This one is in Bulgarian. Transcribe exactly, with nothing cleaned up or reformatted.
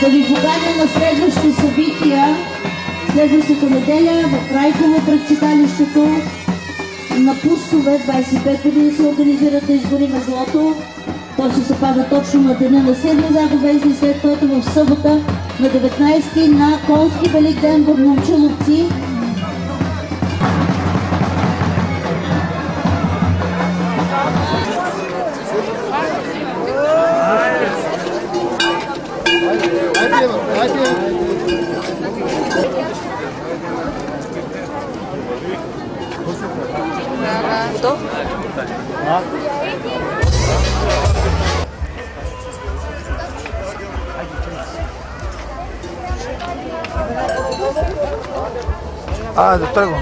Да ви поканя на следващите събития. Следващата неделя в Райково пред читалището на Пустове двадесет и пет години се организират да изгорим злото. То ще се пада точно на деня на седми заговезни, след което в събота на деветнадесети на Конски велик ден в Момчиловци. А, да тръгвам.